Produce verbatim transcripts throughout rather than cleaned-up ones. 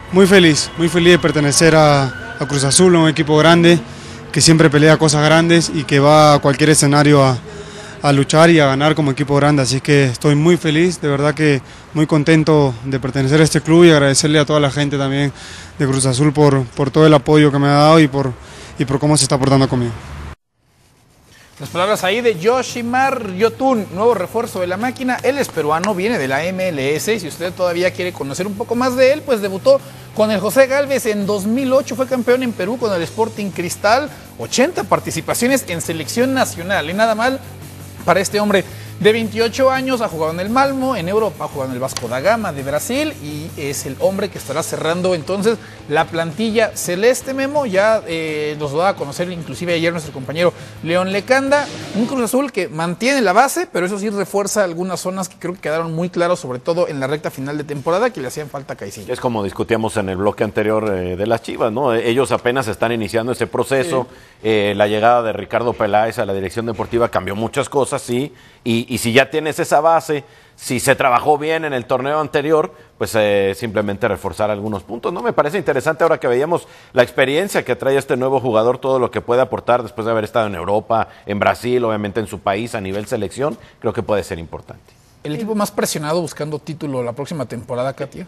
Muy feliz, muy feliz de pertenecer a, a Cruz Azul, un equipo grande que siempre pelea cosas grandes y que va a cualquier escenario a, a luchar y a ganar como equipo grande. Así que estoy muy feliz, de verdad que muy contento de pertenecer a este club y agradecerle a toda la gente también de Cruz Azul por, por todo el apoyo que me ha dado y por, y por cómo se está portando conmigo. Las palabras ahí de Yoshimar Yotun, nuevo refuerzo de la máquina. Él es peruano, viene de la M L S y si usted todavía quiere conocer un poco más de él, pues debutó con el José Gálvez en dos mil ocho, fue campeón en Perú con el Sporting Cristal, ochenta participaciones en selección nacional, y nada mal para este hombre de veintiocho años. Ha jugado en el Malmo, en Europa ha jugado en el Vasco da Gama de Brasil y es el hombre que estará cerrando entonces la plantilla celeste. Memo, ya eh, nos lo da a conocer inclusive ayer nuestro compañero León Lecanda, un Cruz Azul que mantiene la base, pero eso sí refuerza algunas zonas que creo que quedaron muy claros, sobre todo en la recta final de temporada, que le hacían falta a Caixinha. Es como discutíamos en el bloque anterior eh, de las Chivas, ¿no? Ellos apenas están iniciando ese proceso, sí. eh, la llegada de Ricardo Peláez a la dirección deportiva cambió muchas cosas, sí, y, y si ya tienes esa base, si se trabajó bien en el torneo anterior, pues eh, simplemente reforzar algunos puntos, ¿no? Me parece interesante ahora que veíamos la experiencia que trae este nuevo jugador, todo lo que puede aportar después de haber estado en Europa, en Brasil, obviamente en su país a nivel selección, creo que puede ser importante. ¿El equipo más presionado buscando título la próxima temporada, Katia?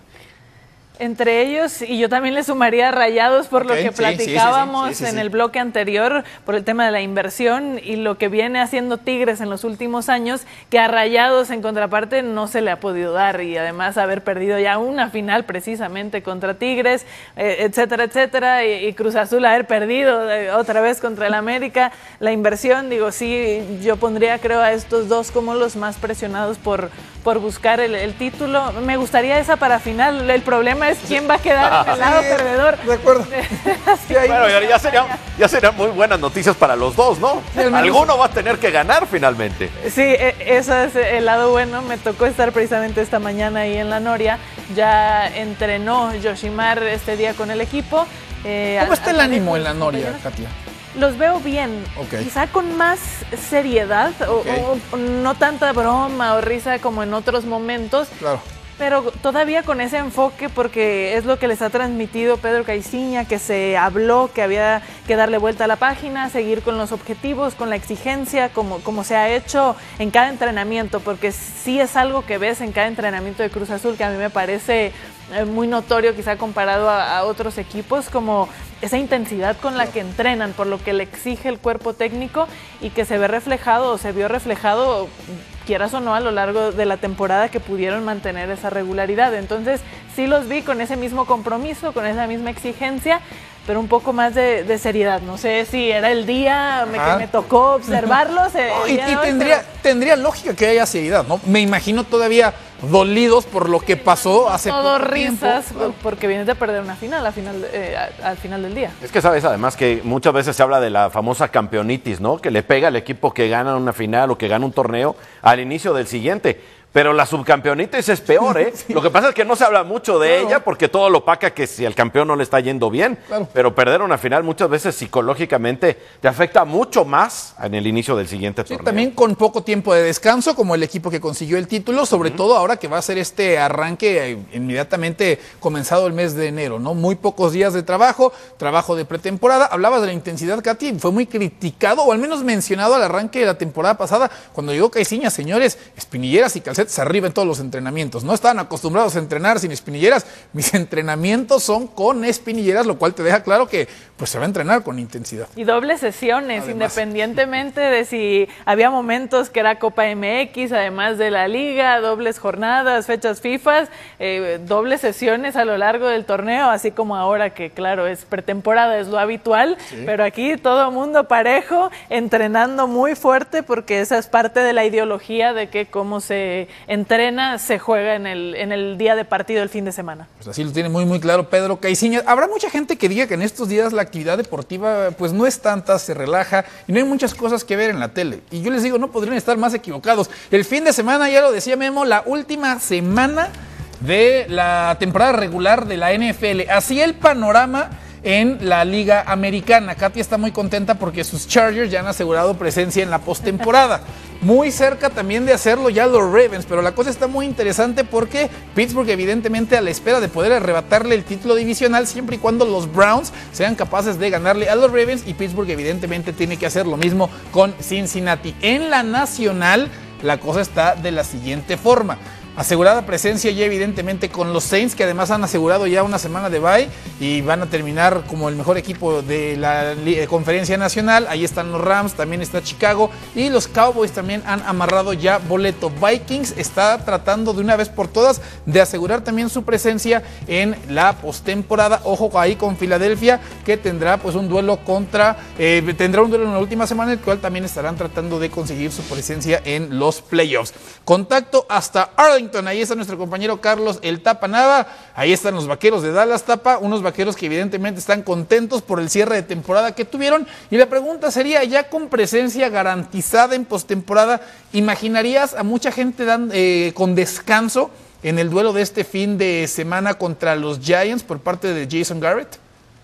Entre ellos, y yo también le sumaría a Rayados por okay, lo que platicábamos sí, sí, sí, sí, sí, sí. en el bloque anterior, por el tema de la inversión y lo que viene haciendo Tigres en los últimos años, que a Rayados en contraparte no se le ha podido dar, y además haber perdido ya una final precisamente contra Tigres, eh, etcétera, etcétera, y, y Cruz Azul haber perdido eh, otra vez contra el América. La inversión, digo, sí, yo pondría creo a estos dos como los más presionados por, por buscar el, el título. Me gustaría esa para final, el problema es quién va a quedar en el lado sí, perdedor. De acuerdo. Sí, bueno, ya serían ya sería muy buenas noticias para los dos, ¿no? Sí, alguno va a tener que ganar finalmente. Sí, ese es el lado bueno. Me tocó estar precisamente esta mañana ahí en La Noria. Ya entrenó Yoshimar este día con el equipo. Eh, ¿Cómo está el ánimo en La Noria, Katia? Los veo bien, okay. Quizá con más seriedad, okay. o, o no tanta broma o risa como en otros momentos. Claro. Pero todavía con ese enfoque, porque es lo que les ha transmitido Pedro Caixinha, que se habló que había que darle vuelta a la página, seguir con los objetivos, con la exigencia, como, como se ha hecho en cada entrenamiento, porque sí es algo que ves en cada entrenamiento de Cruz Azul, que a mí me parece muy notorio, quizá comparado a, a otros equipos, como esa intensidad con la que entrenan, por lo que le exige el cuerpo técnico y que se ve reflejado o se vio reflejado, quieras o no, a lo largo de la temporada, que pudieron mantener esa regularidad. Entonces sí los vi con ese mismo compromiso, con esa misma exigencia, pero un poco más de, de seriedad. No sé si era el día me, que me tocó observarlos. Eh, no, y y hoy, tendría, pero... tendría lógica que haya seriedad, ¿no? Me imagino todavía dolidos por lo que pasó hace todo poco risas tiempo. Porque vienes de perder una final, a final eh, al final del día. Es que sabes además que muchas veces se habla de la famosa campeonitis, ¿no? Que le pega al equipo que gana una final o que gana un torneo al inicio del siguiente. Pero la subcampeonitis es peor, ¿eh? Sí. Lo que pasa es que no se habla mucho de claro. ella porque todo lo opaca que si al campeón no le está yendo bien. Claro. Pero perder una final muchas veces psicológicamente te afecta mucho más en el inicio del siguiente sí, torneo. También con poco tiempo de descanso, como el equipo que consiguió el título, sobre uh-huh. todo ahora que va a ser este arranque inmediatamente comenzado el mes de enero, ¿no? Muy pocos días de trabajo, trabajo de pretemporada. Hablabas de la intensidad, Katy, fue muy criticado, o al menos mencionado al arranque de la temporada pasada, cuando llegó Caixinha, señores, espinilleras y calcetas arriba en todos los entrenamientos. No estaban acostumbrados a entrenar sin espinilleras. Mis entrenamientos son con espinilleras, lo cual te deja claro que pues se va a entrenar con intensidad. Y dobles sesiones, además, independientemente de si había momentos que era Copa M X, además de la Liga, dobles jornadas, fechas FIFA, eh, dobles sesiones a lo largo del torneo, así como ahora que, claro, es pretemporada, es lo habitual, sí. Pero aquí todo mundo parejo, entrenando muy fuerte, porque esa es parte de la ideología de que cómo se entrena, se juega en el, en el día de partido el fin de semana. Pues así lo tiene muy muy claro Pedro Caixinha. Habrá mucha gente que diga que en estos días la actividad deportiva pues no es tanta, se relaja y no hay muchas cosas que ver en la tele. Y yo les digo, no podrían estar más equivocados. El fin de semana, ya lo decía Memo, la última semana de la temporada regular de la N F L. Así el panorama en la Liga Americana. Katia está muy contenta porque sus Chargers ya han asegurado presencia en la postemporada. muy cerca también de hacerlo ya los Ravens, pero la cosa está muy interesante porque Pittsburgh evidentemente a la espera de poder arrebatarle el título divisional siempre y cuando los Browns sean capaces de ganarle a los Ravens, y Pittsburgh evidentemente tiene que hacer lo mismo con Cincinnati. En la nacional la cosa está de la siguiente forma: asegurada presencia ya evidentemente con los Saints, que además han asegurado ya una semana de bye y van a terminar como el mejor equipo de la conferencia nacional. Ahí están los Rams, también está Chicago, y los Cowboys también han amarrado ya boleto. Vikings está tratando de una vez por todas de asegurar también su presencia en la postemporada. Ojo ahí con Filadelfia, que tendrá pues un duelo contra, eh, tendrá un duelo en la última semana, el cual también estarán tratando de conseguir su presencia en los playoffs. Contacto hasta Arlington. Ahí está nuestro compañero Carlos el Tapa Nava. Ahí están los Vaqueros de Dallas, Tapa, unos Vaqueros que evidentemente están contentos por el cierre de temporada que tuvieron, y la pregunta sería, ya con presencia garantizada en postemporada, ¿imaginarías a mucha gente dan, eh, con descanso en el duelo de este fin de semana contra los Giants por parte de Jason Garrett?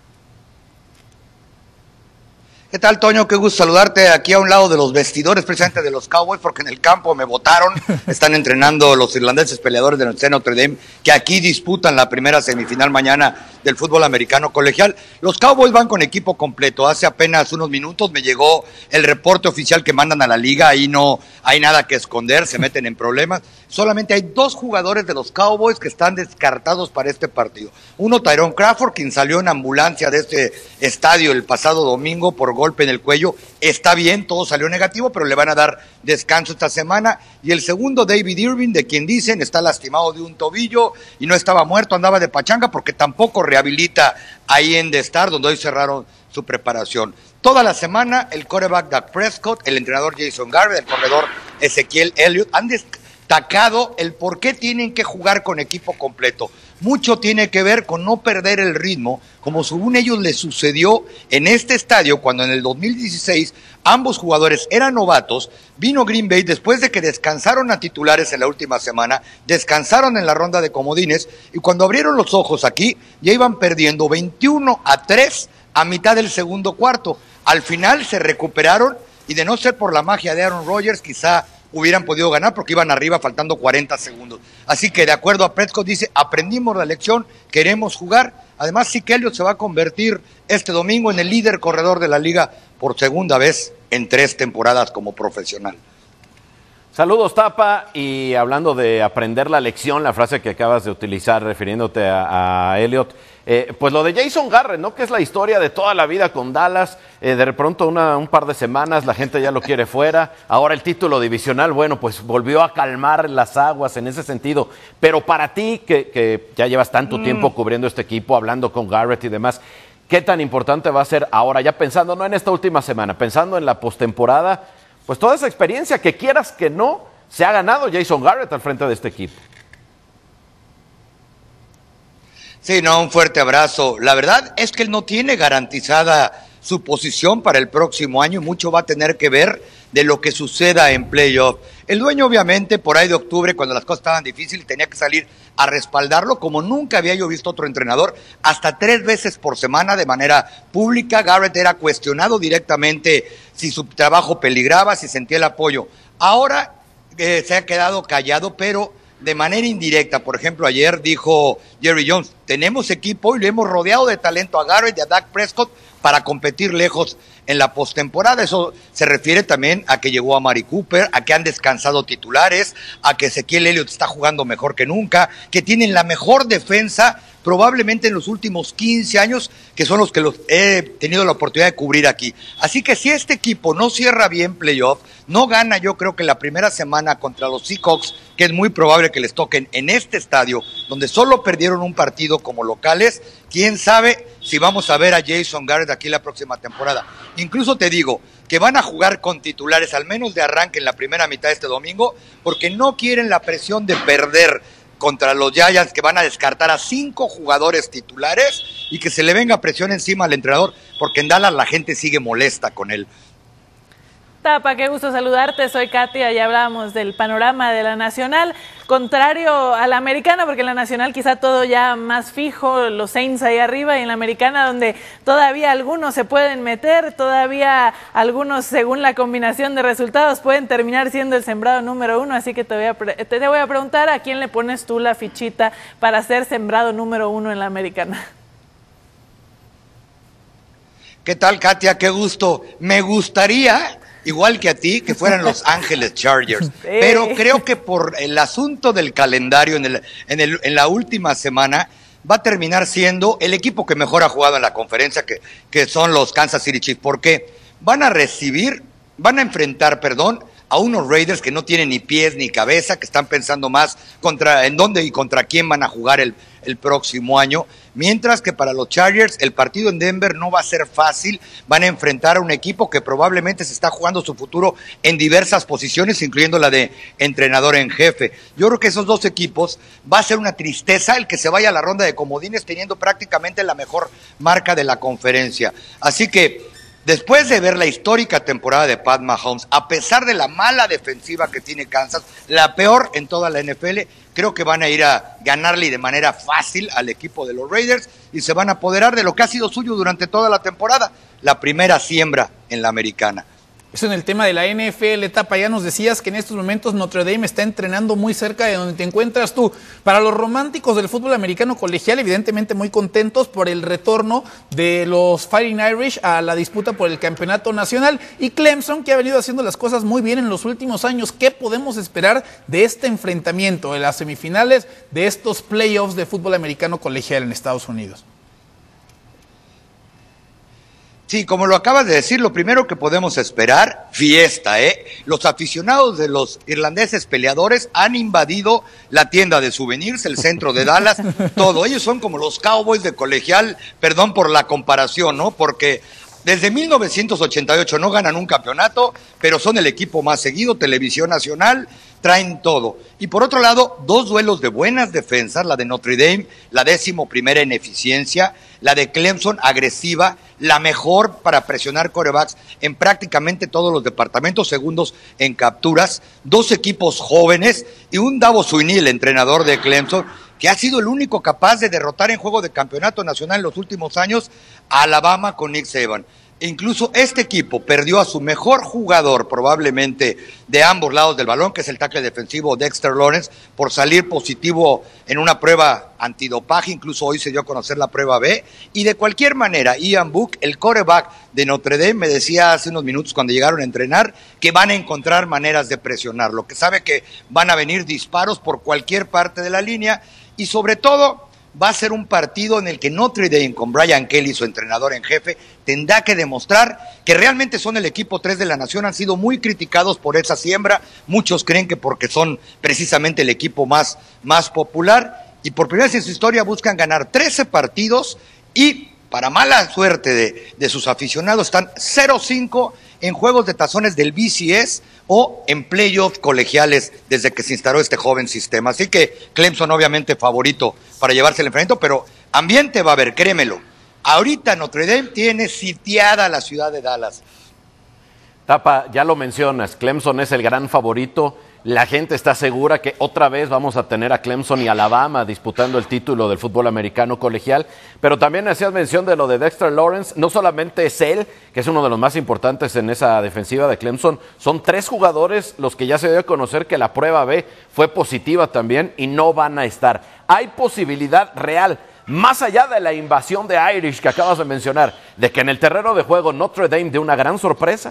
¿Qué tal, Toño? Qué gusto saludarte aquí a un lado de los vestidores, precisamente de los Cowboys, porque en el campo me votaron. Están entrenando los irlandeses peleadores de la Universidad de Notre Dame, que aquí disputan la primera semifinal mañana del fútbol americano colegial. Los Cowboys van con equipo completo. Hace apenas unos minutos me llegó el reporte oficial que mandan a la liga. Ahí no hay nada que esconder, se meten en problemas. Solamente hay dos jugadores de los Cowboys que están descartados para este partido. Uno, Tyrone Crawford, quien salió en ambulancia de este estadio el pasado domingo por golpe en el cuello. Está bien, todo salió negativo, pero le van a dar descanso esta semana. Y el segundo, David Irving, de quien dicen está lastimado de un tobillo y no estaba muerto, andaba de pachanga, porque tampoco rehabilita ahí en The Star, donde hoy cerraron su preparación. Toda la semana el quarterback Dak Prescott, el entrenador Jason Garrett, el corredor Ezequiel Elliott han destacado el por qué tienen que jugar con equipo completo. Mucho tiene que ver con no perder el ritmo, como según ellos les sucedió en este estadio cuando en el dos mil dieciséis ambos jugadores eran novatos. Vino Green Bay después de que descansaron a titulares en la última semana, descansaron en la ronda de comodines, y cuando abrieron los ojos aquí ya iban perdiendo veintiuno a tres a mitad del segundo cuarto. Al final se recuperaron, y de no ser por la magia de Aaron Rodgers, quizá hubieran podido ganar porque iban arriba faltando cuarenta segundos. Así que de acuerdo a Prescott dice, aprendimos la lección, queremos jugar. Además, Zeke Elliott se va a convertir este domingo en el líder corredor de la liga por segunda vez en tres temporadas como profesional. Saludos, Tapa, y hablando de aprender la lección, la frase que acabas de utilizar refiriéndote a, a Elliott, eh, pues lo de Jason Garrett, ¿no? Que es la historia de toda la vida con Dallas, eh, de pronto una, un par de semanas la gente ya lo quiere fuera, ahora el título divisional, bueno, pues volvió a calmar las aguas en ese sentido, pero para ti, que, que ya llevas tanto mm. tiempo cubriendo este equipo, hablando con Garrett y demás, ¿qué tan importante va a ser ahora, ya pensando, no en esta última semana, pensando en la postemporada, pues toda esa experiencia que quieras que no, se ha ganado Jason Garrett al frente de este equipo? Sí, no, un fuerte abrazo. La verdad es que él no tiene garantizada su posición para el próximo año, y mucho va a tener que ver de lo que suceda en playoff. El dueño, obviamente, por ahí de octubre, cuando las cosas estaban difíciles, tenía que salir a respaldarlo, como nunca había yo visto otro entrenador, hasta tres veces por semana de manera pública. Garrett era cuestionado directamente si su trabajo peligraba, si sentía el apoyo. Ahora eh, se ha quedado callado, pero de manera indirecta. Por ejemplo, ayer dijo Jerry Jones, tenemos equipo y lo hemos rodeado de talento a Garrett y a Dak Prescott para competir lejos en la postemporada. Eso se refiere también a que llegó a Amari Cooper, a que han descansado titulares, a que Ezequiel Elliott está jugando mejor que nunca, que tienen la mejor defensa probablemente en los últimos quince años, que son los que los he tenido la oportunidad de cubrir aquí. Así que si este equipo no cierra bien playoff, no gana, yo creo que la primera semana contra los Seahawks, que es muy probable que les toquen en este estadio, donde solo perdieron un partido como locales, quién sabe si vamos a ver a Jason Garrett aquí la próxima temporada. Incluso te digo que van a jugar con titulares, al menos de arranque en la primera mitad de este domingo, porque no quieren la presión de perder contra los Giants, que van a descartar a cinco jugadores titulares y que se le venga presión encima al entrenador, porque en Dallas la gente sigue molesta con él. Tapa, qué gusto saludarte, soy Katia, ya hablábamos del panorama de la Nacional. contrario a la americana, porque en la nacional quizá todo ya más fijo, los Saints ahí arriba, y en la americana donde todavía algunos se pueden meter, todavía algunos según la combinación de resultados pueden terminar siendo el sembrado número uno, así que te voy a, te, te voy a preguntar a quién le pones tú la fichita para ser sembrado número uno en la americana. ¿Qué tal, Katia? Qué gusto. Me gustaría, igual que a ti, que fueran los Ángeles Chargers. Sí. Pero creo que por el asunto del calendario en, el, en, el, en la última semana va a terminar siendo el equipo que mejor ha jugado en la conferencia, que, que son los Kansas City Chiefs. Porque van a recibir, van a enfrentar, perdón, a unos Raiders que no tienen ni pies ni cabeza, que están pensando más contra en dónde y contra quién van a jugar el, el próximo año, mientras que para los Chargers el partido en Denver no va a ser fácil, van a enfrentar a un equipo que probablemente se está jugando su futuro en diversas posiciones, incluyendo la de entrenador en jefe. Yo creo que esos dos equipos va a ser una tristeza el que se vaya a la ronda de comodines teniendo prácticamente la mejor marca de la conferencia. Así que después de ver la histórica temporada de Pat Mahomes, a pesar de la mala defensiva que tiene Kansas, la peor en toda la N F L, creo que van a ir a ganarle de manera fácil al equipo de los Raiders y se van a apoderar de lo que ha sido suyo durante toda la temporada, la primera siembra en la americana. Eso en el tema de la N F L, Tapa, ya nos decías que en estos momentos Notre Dame está entrenando muy cerca de donde te encuentras tú. Para los románticos del fútbol americano colegial, evidentemente muy contentos por el retorno de los Fighting Irish a la disputa por el campeonato nacional. Y Clemson, que ha venido haciendo las cosas muy bien en los últimos años. ¿Qué podemos esperar de este enfrentamiento, de las semifinales, de estos playoffs de fútbol americano colegial en Estados Unidos? Sí, como lo acabas de decir, lo primero que podemos esperar, fiesta, ¿eh? Los aficionados de los irlandeses peleadores han invadido la tienda de souvenirs, el centro de Dallas, todo. Ellos son como los Cowboys de colegial, perdón por la comparación, ¿no? Porque desde mil novecientos ochenta y ocho no ganan un campeonato, pero son el equipo más seguido, televisión nacional, traen todo. Y por otro lado, dos duelos de buenas defensas, la de Notre Dame, la décimo primera en eficiencia, la de Clemson, agresiva, la mejor para presionar quarterbacks en prácticamente todos los departamentos, segundos en capturas, dos equipos jóvenes y un Dabo Swinney, el entrenador de Clemson, que ha sido el único capaz de derrotar en juego de campeonato nacional en los últimos años a Alabama con Nick Saban. E incluso este equipo perdió a su mejor jugador, probablemente de ambos lados del balón, que es el tackle defensivo Dexter Lawrence, por salir positivo en una prueba antidopaje. Incluso hoy se dio a conocer la prueba B. Y de cualquier manera, Ian Book, el quarterback de Notre Dame, me decía hace unos minutos cuando llegaron a entrenar que van a encontrar maneras de presionarlo, que sabe que van a venir disparos por cualquier parte de la línea y sobre todo va a ser un partido en el que Notre Dame, con Brian Kelly, su entrenador en jefe, tendrá que demostrar que realmente son el equipo tres de la nación. Han sido muy criticados por esa siembra. Muchos creen que porque son precisamente el equipo más, más popular. Y por primera vez en su historia buscan ganar trece partidos y, para mala suerte de, de sus aficionados, están cero cinco en juegos de tazones del B C S o en playoffs colegiales desde que se instaló este joven sistema. Así que Clemson obviamente favorito para llevarse el enfrentamiento, pero ambiente va a haber, créemelo. Ahorita Notre Dame tiene sitiada la ciudad de Dallas. Tapa, ya lo mencionas, Clemson es el gran favorito. La gente está segura que otra vez vamos a tener a Clemson y Alabama disputando el título del fútbol americano colegial, pero también hacías mención de lo de Dexter Lawrence. No solamente es él, que es uno de los más importantes en esa defensiva de Clemson, son tres jugadores los que ya se dio a conocer que la prueba B fue positiva también y no van a estar. Hay posibilidad real, más allá de la invasión de Irish que acabas de mencionar, de que en el terreno de juego Notre Dame dé una gran sorpresa.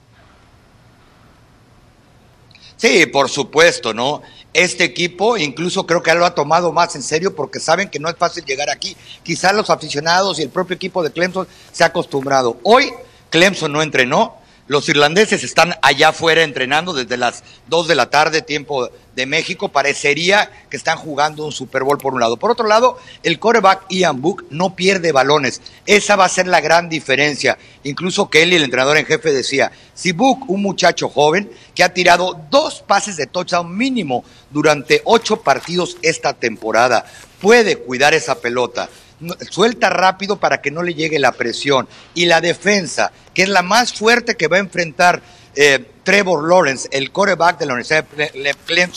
Sí, por supuesto, ¿no? Este equipo incluso creo que lo ha tomado más en serio porque saben que no es fácil llegar aquí. Quizás los aficionados y el propio equipo de Clemson se ha acostumbrado. Hoy Clemson no entrenó, los irlandeses están allá afuera entrenando desde las dos de la tarde, tiempo de México. Parecería que están jugando un Super Bowl por un lado. Por otro lado, el quarterback Ian Book no pierde balones. Esa va a ser la gran diferencia. Incluso Kelly, el entrenador en jefe, decía, si Book, un muchacho joven que ha tirado dos pases de touchdown mínimo durante ocho partidos esta temporada, puede cuidar esa pelota, suelta rápido para que no le llegue la presión, y la defensa, que es la más fuerte que va a enfrentar eh, Trevor Lawrence, el quarterback de la Universidad de Clemson,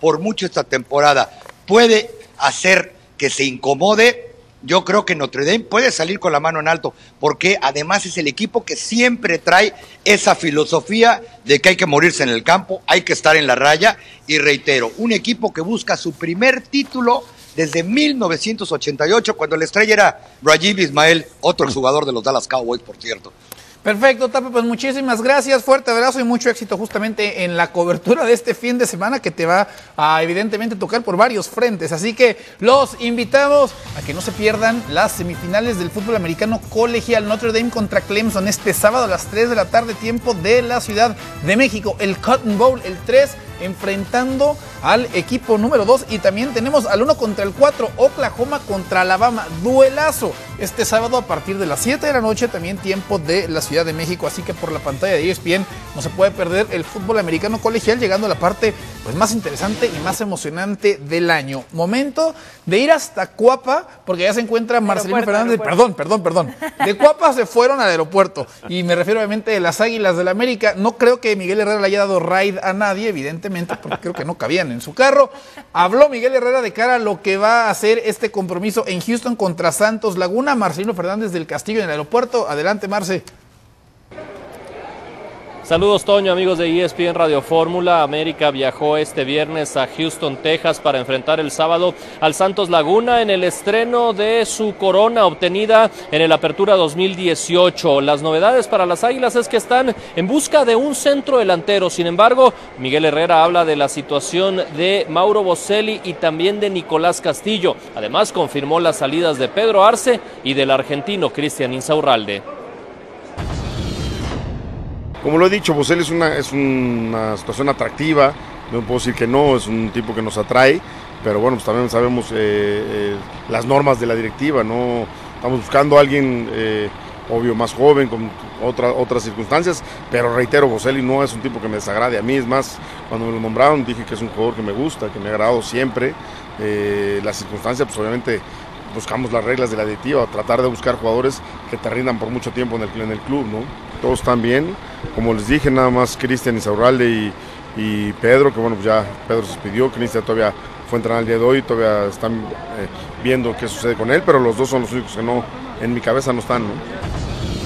por mucho esta temporada puede hacer que se incomode, yo creo que Notre Dame puede salir con la mano en alto, porque además es el equipo que siempre trae esa filosofía de que hay que morirse en el campo, hay que estar en la raya, y reitero, un equipo que busca su primer título desde mil novecientos ochenta y ocho, cuando la estrella era Rajiv Ismael, otro jugador de los Dallas Cowboys, por cierto. Perfecto, Tape, pues muchísimas gracias, fuerte abrazo y mucho éxito justamente en la cobertura de este fin de semana que te va a evidentemente tocar por varios frentes, así que los invitamos a que no se pierdan las semifinales del fútbol americano colegial, Notre Dame contra Clemson este sábado a las tres de la tarde, tiempo de la Ciudad de México, el Cotton Bowl, el tres, enfrentando al equipo número dos, y también tenemos al uno contra el cuatro, Oklahoma contra Alabama, duelazo este sábado a partir de las siete de la noche, también tiempo de la Ciudad de México, así que por la pantalla de E S P N no se puede perder el fútbol americano colegial, llegando a la parte pues más interesante y más emocionante del año. Momento de ir hasta Cuapa, porque ya se encuentra Marcelino Fernández, aeropuerto. perdón, perdón, perdón, de Cuapa se fueron al aeropuerto, y me refiero obviamente de las Águilas del la América. No creo que Miguel Herrera le haya dado ride a nadie, evidentemente, porque creo que no cabían en su carro. Habló Miguel Herrera de cara a lo que va a hacer este compromiso en Houston contra Santos Laguna. Marcelino Fernández del Castillo en el aeropuerto. Adelante, Marce. Saludos, Toño, amigos de E S P N Radio Fórmula. América viajó este viernes a Houston, Texas, para enfrentar el sábado al Santos Laguna en el estreno de su corona obtenida en el Apertura dos mil dieciocho. Las novedades para las Águilas es que están en busca de un centro delantero. Sin embargo, Miguel Herrera habla de la situación de Mauro Boselli y también de Nicolás Castillo. Además, confirmó las salidas de Pedro Arce y del argentino Cristian Insaurralde. Como lo he dicho, Boselli es una, es una situación atractiva, no puedo decir que no, es un tipo que nos atrae, pero bueno, pues también sabemos eh, eh, las normas de la directiva, no estamos buscando a alguien, eh, obvio, más joven, con otra, otras circunstancias, pero reitero, Boselli no es un tipo que me desagrade a mí, es más, cuando me lo nombraron dije que es un jugador que me gusta, que me ha agradado siempre, eh, las circunstancias, pues obviamente buscamos las reglas de la directiva, tratar de buscar jugadores que te rindan por mucho tiempo en el, en el club, ¿no? Todos están bien, como les dije, nada más Cristian Insaurralde y, y Pedro, que bueno, pues ya Pedro se despidió, Cristian todavía fue a entrenar el día de hoy, todavía están eh, viendo qué sucede con él, pero los dos son los únicos que no, en mi cabeza no están, ¿no?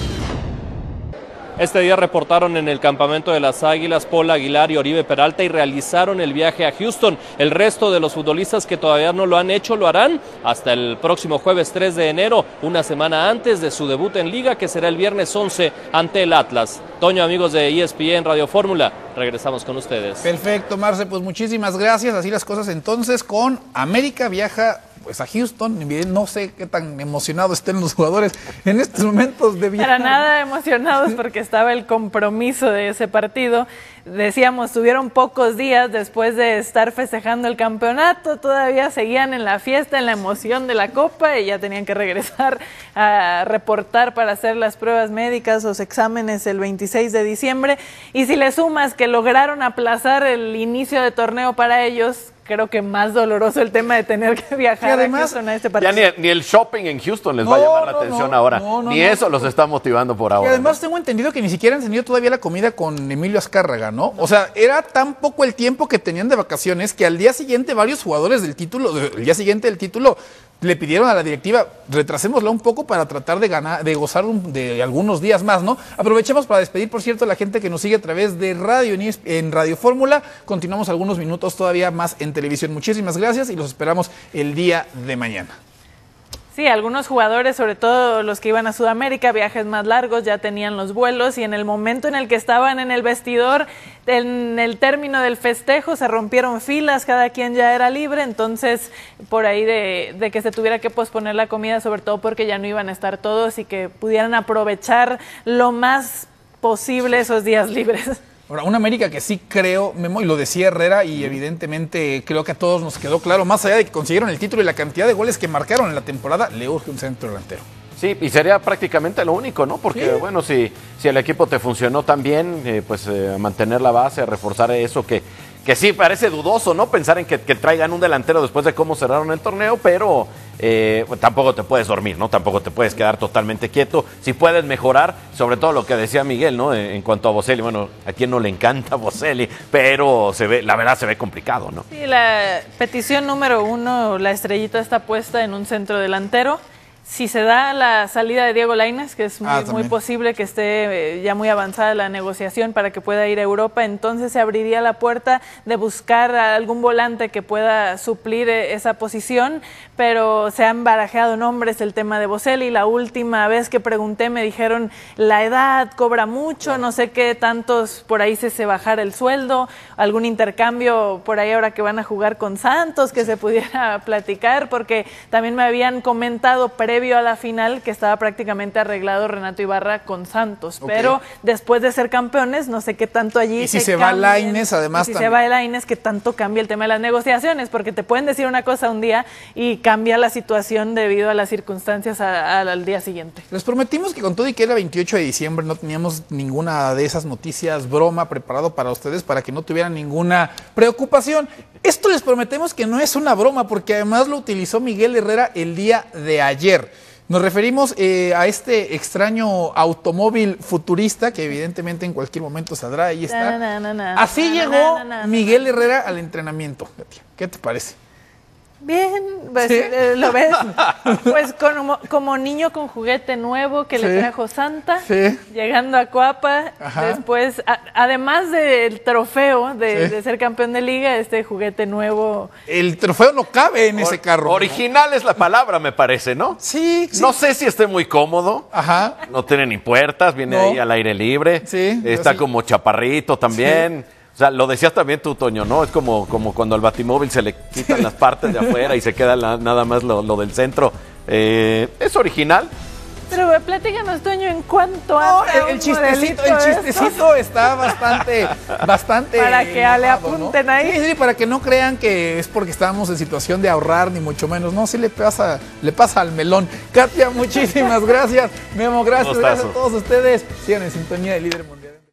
Este día reportaron en el campamento de las Águilas Paul Aguilar y Oribe Peralta y realizaron el viaje a Houston. El resto de los futbolistas que todavía no lo han hecho lo harán hasta el próximo jueves tres de enero, una semana antes de su debut en Liga, que será el viernes once ante el Atlas. Toño, amigos de E S P N Radio Fórmula, regresamos con ustedes. Perfecto, Marce, pues muchísimas gracias. Así las cosas entonces con América viaja pues a Houston. No sé qué tan emocionados estén los jugadores en estos momentos de viaje. Para nada emocionados porque estaba el compromiso de ese partido. Decíamos, tuvieron pocos días después de estar festejando el campeonato, todavía seguían en la fiesta, en la emoción de la Copa, y ya tenían que regresar a reportar para hacer las pruebas médicas, los exámenes el veintiséis de diciembre. Y si le sumas que lograron aplazar el inicio de torneo para ellos, creo que más doloroso el tema de tener que viajar además, a Houston a este partido. Ya ni, ni el shopping en Houston les no, va a llamar la no, atención no, ahora. No, no, ni no, eso no, los no. está motivando por ahora. Y además ¿no? tengo entendido que ni siquiera han tenido todavía la comida con Emilio Azcárraga, ¿no? O sea, era tan poco el tiempo que tenían de vacaciones que al día siguiente varios jugadores del título, el día siguiente del título, le pidieron a la directiva, retrasémosla un poco para tratar de ganar, de gozar un, de algunos días más, ¿no? Aprovechemos para despedir, por cierto, a la gente que nos sigue a través de radio en, en Radio Fórmula. Continuamos algunos minutos todavía más en televisión. Muchísimas gracias y los esperamos el día de mañana. Sí, algunos jugadores, sobre todo los que iban a Sudamérica, viajes más largos, ya tenían los vuelos, y en el momento en el que estaban en el vestidor, en el término del festejo, se rompieron filas, cada quien ya era libre, entonces por ahí de, de que se tuviera que posponer la comida, sobre todo porque ya no iban a estar todos y que pudieran aprovechar lo más posible esos días libres. Ahora, una América que sí creo, Memo, y lo decía Herrera, y evidentemente creo que a todos nos quedó claro, más allá de que consiguieron el título y la cantidad de goles que marcaron en la temporada, le urge un centro delantero. Sí, y sería prácticamente lo único, ¿no? Porque, sí. bueno, si, si el equipo te funcionó tan bien, eh, pues eh, mantener la base, reforzar eso que, que sí parece dudoso, ¿no? Pensar en que, que traigan un delantero después de cómo cerraron el torneo, pero eh, tampoco te puedes dormir, ¿no? Tampoco te puedes quedar totalmente quieto. Si puedes mejorar, sobre todo lo que decía Miguel, ¿no? En, en cuanto a Boselli, bueno, a quien no le encanta Boselli, pero se ve, la verdad se ve complicado, ¿no? Sí, la petición número uno, la estrellita está puesta en un centro delantero. Si se da la salida de Diego Lainez, que es muy, Ah, muy posible que esté eh, ya muy avanzada la negociación para que pueda ir a Europa, entonces se abriría la puerta de buscar a algún volante que pueda suplir eh, esa posición, pero se han barajado nombres, el tema de Boselli. La última vez que pregunté me dijeron la edad cobra mucho, no sé qué tantos por ahí se, se bajara el sueldo, algún intercambio por ahí ahora que van a jugar con Santos que se pudiera platicar, porque también me habían comentado previo a la final que estaba prácticamente arreglado Renato Ibarra con Santos, okay. Pero después de ser campeones, no sé qué tanto allí y si se, se va Lainez, además y si también. se va Lainez, que tanto cambia el tema de las negociaciones, porque te pueden decir una cosa un día y cambia la situación debido a las circunstancias a, a, al día siguiente. Les prometimos que con todo y que era veintiocho de diciembre no teníamos ninguna de esas noticias broma preparado para ustedes para que no tuvieran ninguna preocupación. Esto les prometemos que no es una broma, porque además lo utilizó Miguel Herrera el día de ayer. Nos referimos eh, a este extraño automóvil futurista que evidentemente en cualquier momento saldrá, ahí está. Na, na, na, Así na, llegó na, na, na, Miguel Herrera al entrenamiento. ¿Qué te parece? Bien, pues ¿Sí? eh, lo ves, pues como, como niño con juguete nuevo que sí. le trajo Santa, sí. llegando a Coapa, Ajá. después, a, además del trofeo de, sí. de ser campeón de liga, este juguete nuevo. El trofeo no cabe en Or, ese carro. Original es la palabra, me parece, ¿no? Sí, sí. No sé si esté muy cómodo. Ajá. No tiene ni puertas, viene No. ahí al aire libre. Sí, Está sí. como chaparrito también. Sí. O sea, lo decías también tú, Toño, ¿no? Es como, como cuando al Batimóvil se le quitan las partes de afuera y se queda la, nada más lo, lo del centro. Eh, ¿Es original? Pero platícanos, Toño, en cuánto No, anda el, el un chistecito, modelito el de chistecito está bastante, bastante. Para que enojado, le apunten, ¿no? ahí. Sí, sí, para que no crean que es porque estamos en situación de ahorrar, ni mucho menos. No, sí le pasa, le pasa al melón. Katia, muchísimas gracias. Memo, gracias, gracias a todos ustedes. Sigan en sintonía de Líder Mundial.